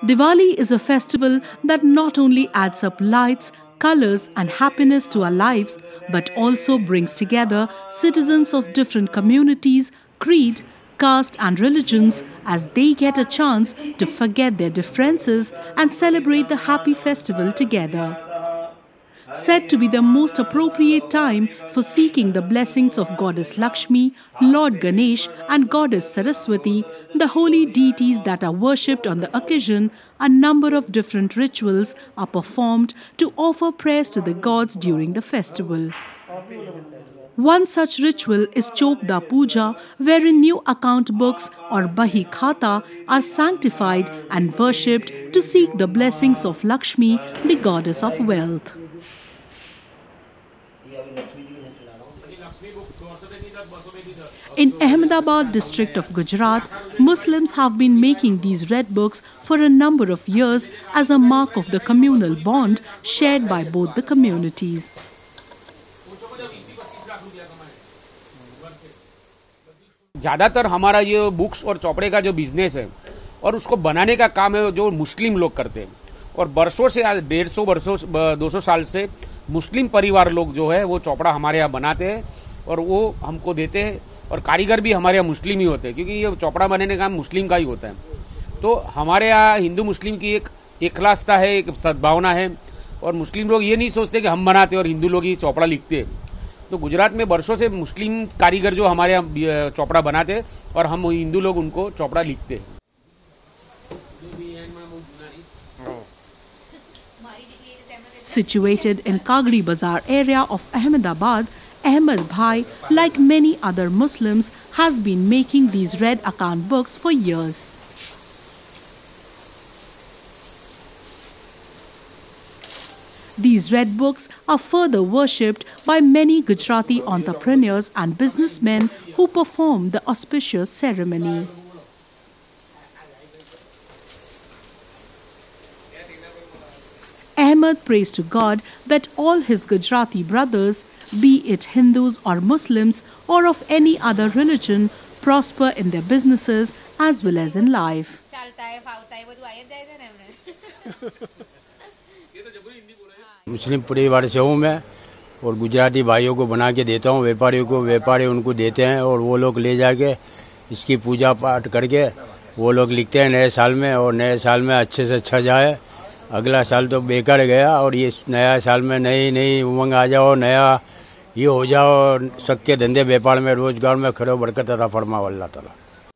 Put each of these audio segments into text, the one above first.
Diwali is a festival that not only adds up lights, colors and happiness to our lives, but also brings together citizens of different communities, creed, caste and religions as they get a chance to forget their differences and celebrate the happy festival together. Said to be the most appropriate time for seeking the blessings of Goddess Lakshmi, Lord Ganesh and Goddess Saraswati, the holy deities that are worshipped on the occasion, a number of different rituals are performed to offer prayers to the gods during the festival. One such ritual is Chopda Puja, wherein new account books or Bahi Khata are sanctified and worshipped to seek the blessings of Lakshmi, the goddess of wealth. In Ahmedabad district of Gujarat, Muslims have been making these red books for a number of years as a mark of the communal bond shared by both the communities. ज़्यादातर हमारा ये books और चौपड़े का जो business है और उसको बनाने का काम है जो मुस्लिम लोग करते हैं और बरसों से 150 वर्षों 200 साल से मुस्लिम परिवार लोग जो है वो चौपड़ा हमारे यहाँ बनाते हैं और वो हमको देते हैं और कारीगर भी हमारे यहाँ मुस्लिम ही होते हैं क्योंकि ये चौपड़ा बनाने का काम मुस्लिम का ही होता है। तो हमारे यहाँ हिंदू मुस्लिम की एक इखलासता है, एक सद्भावना है और मुस्लिम लोग ये नहीं सोचते कि हम बनाते और हिंदू लोग ही चौपड़ा लिखते हैं। तो गुजरात में बरसों से मुस्लिम कारीगर जो हमारे यहाँ चौपड़ा बनाते हैं और हम हिंदू लोग उनको चौपड़ा लिखते हैं। Situated in Kagri Bazaar area of Ahmedabad, Ahmed Bhai, like many other Muslims, has been making these red account books for years. These red books are further worshipped by many Gujarati entrepreneurs and businessmen who perform the auspicious ceremony. Ahmed prays to God that all his Gujarati brothers, be it Hindus or Muslims or of any other religion, prosper in their businesses as well as in life. मुस्लिम परिवार से हूँ मैं और गुजराती भाइयों को बना के देता हूँ, व्यापारियों को, व्यापारी उनको देते हैं और वो लोग ले जाके इसकी पूजा पाठ करके वो लोग लिखते हैं नए साल में और नए साल में अच्छे से अच्छा जाए। अगला साल तो बेकार गया और ये नया साल में नई उमंग आ जाओ, नया ये हो जाओ, सबके धंधे व्यापार में रोजगार में खड़ो बरकत अता फरमाओ अल्लाह ताला।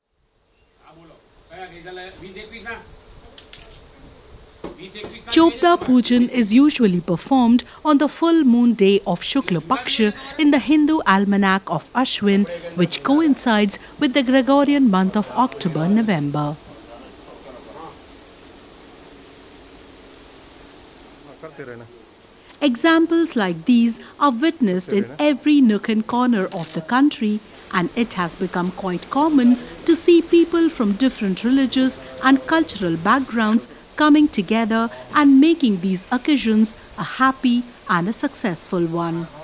Chopda Pujan is usually performed on the full moon day of Shukla Paksha in the Hindu almanac of Ashwin, which coincides with the Gregorian month of October-November. Examples like these are witnessed in every nook and corner of the country, and it has become quite common to see people from different religious and cultural backgrounds coming together and making these occasions a happy and a successful one.